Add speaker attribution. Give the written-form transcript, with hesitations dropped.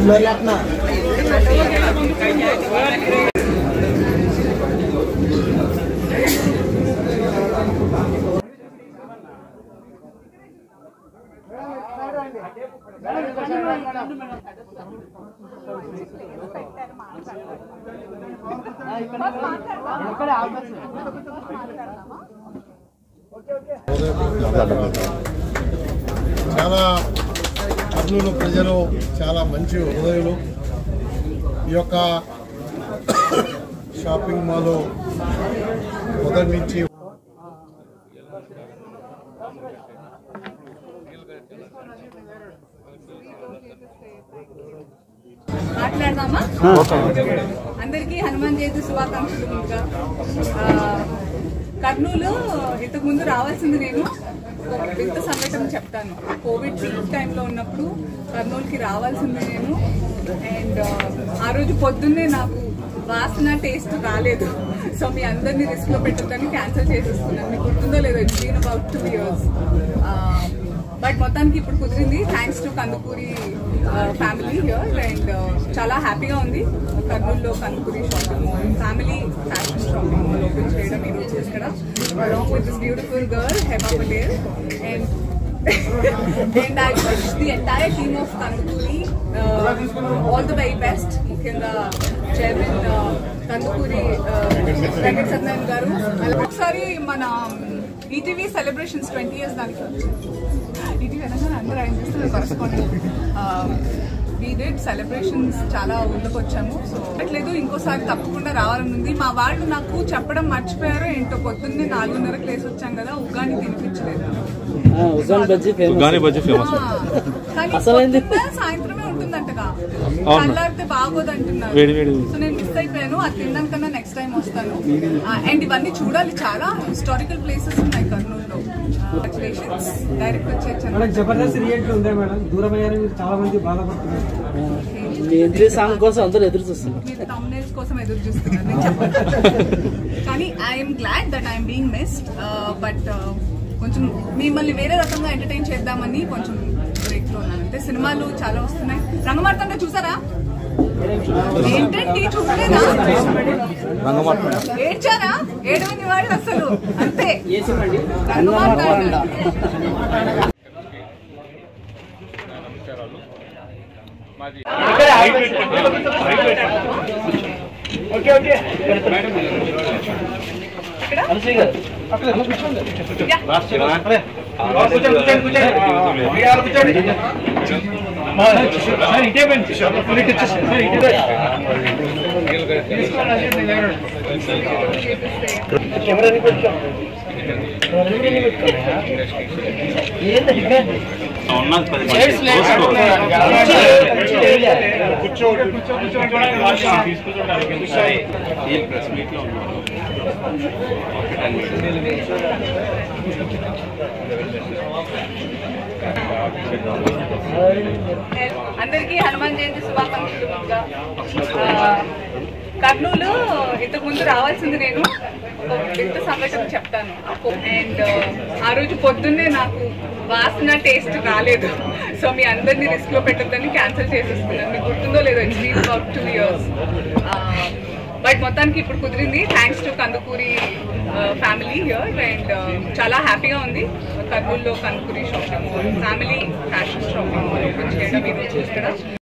Speaker 1: చాలా కర్నూలు ప్రజలు చాలా మంచి హృదయులు. ఈ యొక్క షాపింగ్ మాల్ మొదటి నుంచి
Speaker 2: మాట్లాడదామా? అందరికీ హనుమాన్ జయంతి శుభాకాంక్షలు. కర్నూలు ఇంతకు ముందు రావాల్సింది నేను వింత సంఘటన చెప్తాను. కోవిడ్ పీక్ టైంలో ఉన్నప్పుడు కర్నూలుకి రావాల్సింది నేను. అండ్ ఆ రోజు పొద్దున్నే నాకు వాసన టేస్ట్ రాలేదు. సో మీ అందరినీ రిస్క్ లో పెట్టొద్దని క్యాన్సిల్ చేసేస్తున్నాను. మీకు గుర్తుందో లేదో, it's been about 2 years. But మొత్తానికి ఇప్పుడు కుదిరింది, thanks to Kandukuri family here. And చాలా హ్యాపీగా ఉంది కర్నూలులో Kandukuri shopping mall, family fashion shopping mall open చేయడం ఈరోజు ఇక్కడ, along with this beautiful girl Heba Patel. And I wish the entire team of Kandukuri all the very best. ముఖ్యంగా చైర్మన్ కందుకూరి వెంకట సత్యనారాయణ గారు. ఒకసారి మన ఈటీవీ సెలబ్రేషన్స్ 20 years దానికి ఈటీవీ అనగానే అందరూ ఆయన చేస్తున్నారు కరెస్పాండెంట్. వీ డిడ్ సెలబ్రేషన్స్, చాలా ఊళ్ళకి వచ్చాము. సో అట్లేదు, ఇంకోసారి తప్పకుండా రావాలని ఉంది. మా వాళ్ళు నాకు చెప్పడం మర్చిపోయారో ఏంటో, పొద్దున్నే 4:30 లేసి వచ్చాం కదా, ఉగ్గాని తినిపించలేదు. సాయంత్రమే ఉంటుందంటగా, చల్లారితే బాగోదు అంటున్నారు. సో నేను మిస్ అయిపోయాను. అది తినడానికన్నా నెక్స్ట్ టైం వస్తాను. అండ్ ఇవన్నీ చూడాలి, చాలా హిస్టారికల్ ప్లేసెస్ ఉన్నాయి కర్నూలులో. కంగ్రాచులేషన్స్, డైరెక్ట్ వచ్చేసాను.
Speaker 3: జబర్దస్త్ రియాక్ట్ ఉందా మేడం? దూరం అయ్యారు, చాలా మంది బాధపడుతున్నారు.
Speaker 2: సాంగ్ కోసం అందరూ ఎదురు చూస్తున్నారు, మీరు థంబ్నెయిల్స్ కోసం ఎదురు చూస్తున్నారు. నేను చెప్పను, కానీ I'm glad that I'm being missed. But కొంచెం మిమ్మల్ని వేరే రకంగా ఎంటర్టైన్ చేద్దామని కొంచెం బ్రేక్ లో ఉన్నాను. అంటే సినిమాలు చాలా వస్తున్నాయి. రంగమార్తండ చూసారా? ఏంటండి చూడలేదా? ఏడ్చారా? ఏడవని వాళ్ళు అసలు అంతే. రంగమార్తాండ అందరికీ హనుమాన్ జయంతి శుభాకాంక్షలు. కర్నూలు ఇంతకు ముందు రావాల్సింది నేను వింత సంఘటన చెప్తాను. అండ్ ఆ రోజు పొద్దున్నే నాకు వాసన టేస్ట్ రాలేదు. సో మీ అందరినీ రిస్క్ లో పెట్టొద్దని క్యాన్సిల్ చేసేస్తున్నాను. మీకు గుర్తుందో లేదో, it's been about 2 years. But మొత్తానికి ఇప్పుడు కుదిరింది, thanks to Kandukuri family here. And చాలా హ్యాపీగా ఉంది కర్నూలులో Kandukuri shopping mall, family fashion shopping mall open చేయడం ఈరోజు ఇక్కడ.